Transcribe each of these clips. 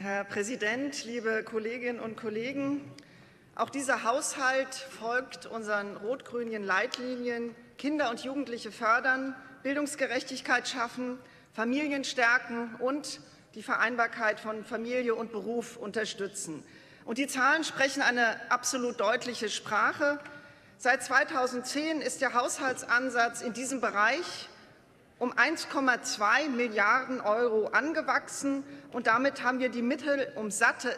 Herr Präsident, liebe Kolleginnen und Kollegen! Auch dieser Haushalt folgt unseren rot-grünen Leitlinien: Kinder und Jugendliche fördern, Bildungsgerechtigkeit schaffen, Familien stärken und die Vereinbarkeit von Familie und Beruf unterstützen. Und die Zahlen sprechen eine absolut deutliche Sprache. Seit 2010 ist der Haushaltsansatz in diesem Bereich um 1,2 Milliarden € angewachsen, und damit haben wir die Mittel um satte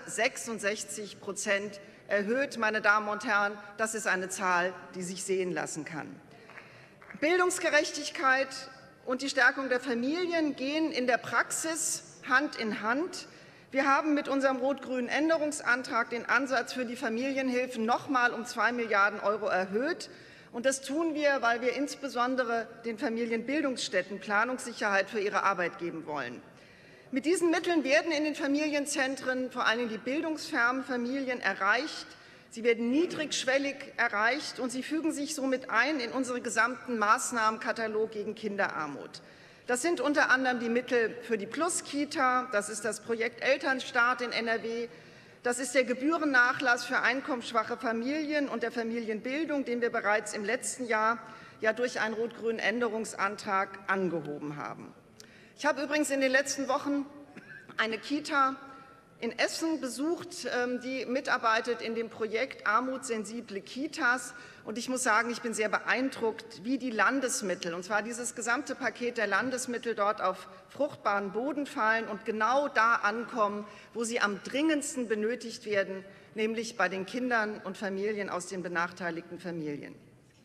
66% erhöht. Meine Damen und Herren, das ist eine Zahl, die sich sehen lassen kann. Bildungsgerechtigkeit und die Stärkung der Familien gehen in der Praxis Hand in Hand. Wir haben mit unserem rot-grünen Änderungsantrag den Ansatz für die Familienhilfen noch mal um 2 Milliarden € erhöht. Und das tun wir, weil wir insbesondere den Familienbildungsstätten Planungssicherheit für ihre Arbeit geben wollen. Mit diesen Mitteln werden in den Familienzentren vor allem die bildungsfernen Familien erreicht. Sie werden niedrigschwellig erreicht, und sie fügen sich somit ein in unseren gesamten Maßnahmenkatalog gegen Kinderarmut. Das sind unter anderem die Mittel für die Plus-Kita, das ist das Projekt Elternstart in NRW, das ist der Gebührennachlass für einkommensschwache Familien und der Familienbildung, den wir bereits im letzten Jahr durch einen rot-grünen Änderungsantrag angehoben haben. Ich habe übrigens in den letzten Wochen eine Kita in Essen besucht, die mitarbeitet in dem Projekt Armutssensible Kitas. Und ich muss sagen, ich bin sehr beeindruckt, wie die Landesmittel, und zwar dieses gesamte Paket der Landesmittel, dort auf fruchtbaren Boden fallen und genau da ankommen, wo sie am dringendsten benötigt werden, nämlich bei den Kindern und Familien aus den benachteiligten Familien.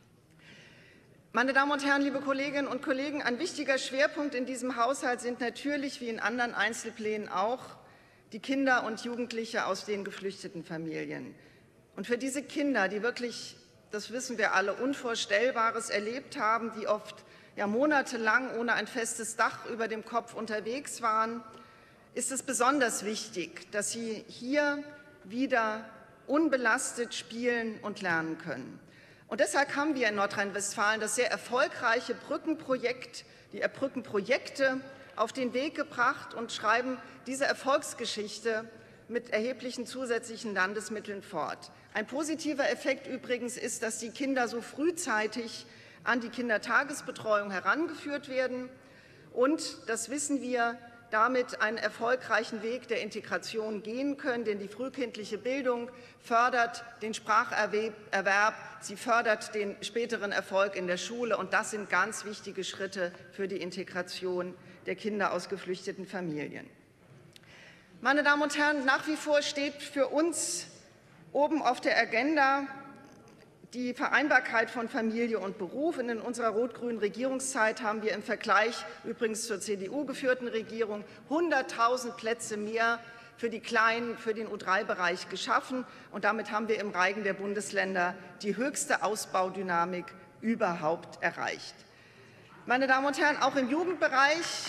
Meine Damen und Herren, liebe Kolleginnen und Kollegen, ein wichtiger Schwerpunkt in diesem Haushalt sind natürlich, wie in anderen Einzelplänen auch, die Kinder und Jugendliche aus den geflüchteten Familien. Und für diese Kinder, die wirklich, das wissen wir alle, Unvorstellbares erlebt haben, die oft monatelang ohne ein festes Dach über dem Kopf unterwegs waren, ist es besonders wichtig, dass sie hier wieder unbelastet spielen und lernen können. Und deshalb haben wir in Nordrhein-Westfalen das sehr erfolgreiche Brückenprojekt, die Brückenprojekte auf den Weg gebracht und schreiben diese Erfolgsgeschichte mit erheblichen zusätzlichen Landesmitteln fort. Ein positiver Effekt übrigens ist, dass die Kinder so frühzeitig an die Kindertagesbetreuung herangeführt werden und, das wissen wir, damit einen erfolgreichen Weg der Integration gehen können. Denn die frühkindliche Bildung fördert den Spracherwerb, sie fördert den späteren Erfolg in der Schule. Und das sind ganz wichtige Schritte für die Integration der Kinder aus geflüchteten Familien. Meine Damen und Herren, nach wie vor steht für uns oben auf der Agenda die Vereinbarkeit von Familie und Beruf. In unserer rot-grünen Regierungszeit haben wir im Vergleich übrigens zur CDU geführten Regierung 100.000 Plätze mehr für die Kleinen, für den U3-Bereich geschaffen. Und damit haben wir im Reigen der Bundesländer die höchste Ausbaudynamik überhaupt erreicht. Meine Damen und Herren, auch im Jugendbereich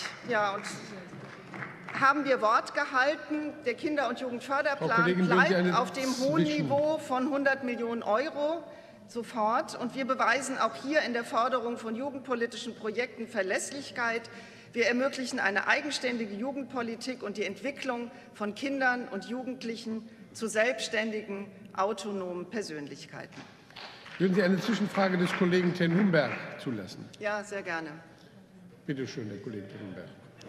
haben wir Wort gehalten. Der Kinder- und Jugendförderplan bleibt auf dem hohen Niveau von 100 Millionen € sofort. Und wir beweisen auch hier in der Förderung von jugendpolitischen Projekten Verlässlichkeit. Wir ermöglichen eine eigenständige Jugendpolitik und die Entwicklung von Kindern und Jugendlichen zu selbstständigen, autonomen Persönlichkeiten. Würden Sie eine Zwischenfrage des Kollegen Ten-Humberg zulassen? Ja, sehr gerne. Bitte schön, Herr Kollege Ten-Humberg.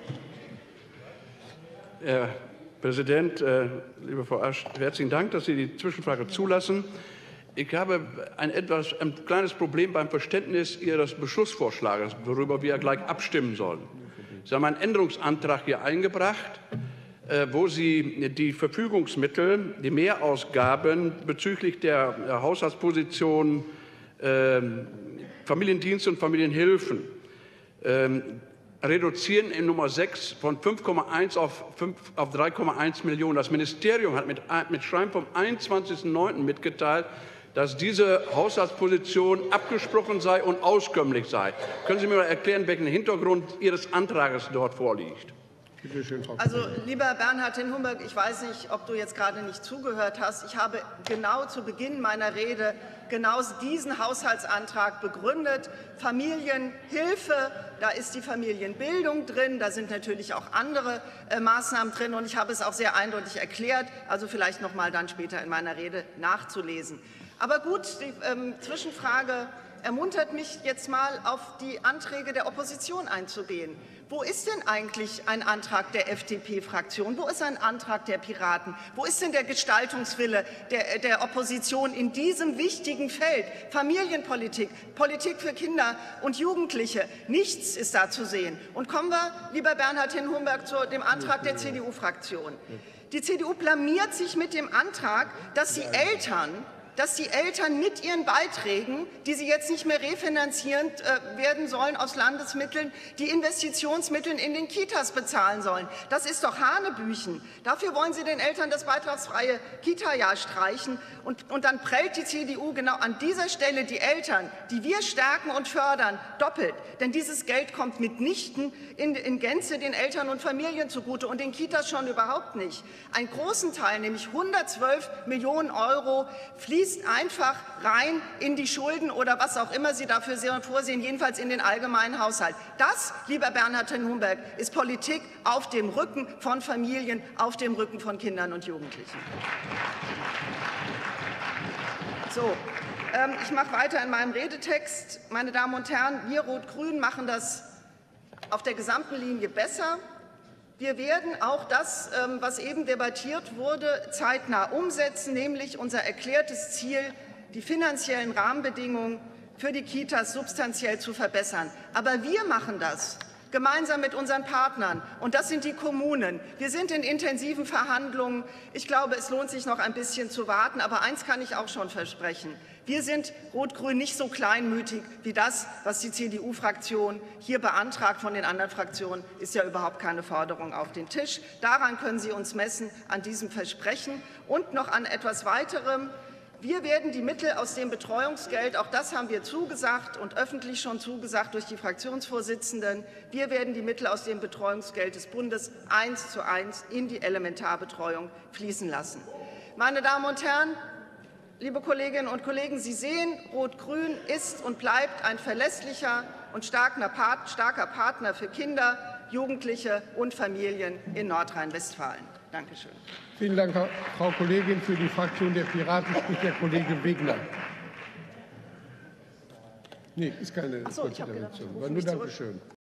Herr Präsident, liebe Frau Asch, herzlichen Dank, dass Sie die Zwischenfrage zulassen. Ich habe ein kleines Problem beim Verständnis Ihres Beschlussvorschlags, worüber wir gleich abstimmen sollen. Sie haben einen Änderungsantrag hier eingebracht, wo Sie die Verfügungsmittel, die Mehrausgaben bezüglich der Haushaltsposition Familiendienste und Familienhilfen reduzieren in Nummer 6 von 5,1 auf 3,1 Millionen. Das Ministerium hat mit Schreiben vom 21.09. mitgeteilt, dass diese Haushaltsposition abgesprochen sei und auskömmlich sei. Können Sie mir mal erklären, welchen Hintergrund Ihres Antrags dort vorliegt? Bitte schön, Frau Also, Kollegin. lieber Bernhard Tenhumberg, ich weiß nicht, ob du jetzt gerade nicht zugehört hast. Ich habe genau zu Beginn meiner Rede genau diesen Haushaltsantrag begründet. Familienhilfe, da ist die Familienbildung drin, da sind natürlich auch andere Maßnahmen drin, und ich habe es auch sehr eindeutig erklärt, also vielleicht noch mal dann später in meiner Rede nachzulesen. Aber gut, die Zwischenfrage ermuntert mich jetzt mal auf die Anträge der Opposition einzugehen. Wo ist denn eigentlich ein Antrag der FDP-Fraktion? Wo ist ein Antrag der Piraten? Wo ist denn der Gestaltungswille der Opposition in diesem wichtigen Feld? Familienpolitik, Politik für Kinder und Jugendliche. Nichts ist da zu sehen. Und kommen wir, lieber Bernhard Tenhumberg, zu dem Antrag der CDU-Fraktion. Die CDU blamiert sich mit dem Antrag, dass die Eltern mit ihren Beiträgen, die sie jetzt nicht mehr refinanziert werden sollen aus Landesmitteln, die Investitionsmittel in den Kitas bezahlen sollen. Das ist doch Hanebüchen. Dafür wollen Sie den Eltern das beitragsfreie Kita-Jahr streichen. Und dann prellt die CDU genau an dieser Stelle die Eltern, die wir stärken und fördern, doppelt. Denn dieses Geld kommt mitnichten in Gänze den Eltern und Familien zugute und den Kitas schon überhaupt nicht. Einen großen Teil, nämlich 112 Millionen €, fließt einfach rein in die Schulden oder was auch immer Sie dafür vorsehen, jedenfalls in den allgemeinen Haushalt. Das, lieber Bernhard Tenhumberg, ist Politik auf dem Rücken von Familien, auf dem Rücken von Kindern und Jugendlichen. So, ich mache weiter in meinem Redetext. Meine Damen und Herren, wir Rot-Grün machen das auf der gesamten Linie besser. Wir werden auch das, was eben debattiert wurde, zeitnah umsetzen, nämlich unser erklärtes Ziel, die finanziellen Rahmenbedingungen für die Kitas substanziell zu verbessern. Aber wir machen das gemeinsam mit unseren Partnern, und das sind die Kommunen. Wir sind in intensiven Verhandlungen. Ich glaube, es lohnt sich noch ein bisschen zu warten, aber eins kann ich auch schon versprechen. Wir sind Rot-Grün nicht so kleinmütig wie das, was die CDU-Fraktion hier beantragt. Von den anderen Fraktionen ist ja überhaupt keine Forderung auf den Tisch. Daran können Sie uns messen, an diesem Versprechen und noch an etwas Weiterem. Wir werden die Mittel aus dem Betreuungsgeld, auch das haben wir zugesagt und öffentlich schon zugesagt durch die Fraktionsvorsitzenden, wir werden die Mittel aus dem Betreuungsgeld des Bundes 1:1 in die Elementarbetreuung fließen lassen. Meine Damen und Herren, liebe Kolleginnen und Kollegen, Sie sehen, Rot-Grün ist und bleibt ein verlässlicher und starker Partner für Kinder, Jugendliche und Familien in Nordrhein-Westfalen. Danke schön. Vielen Dank, Frau Kollegin. Für die Fraktion der Piraten spricht der Kollege Wegner. Nee, ist keine Ach so, ich habe gedacht, Intervention. War nur Dankeschön.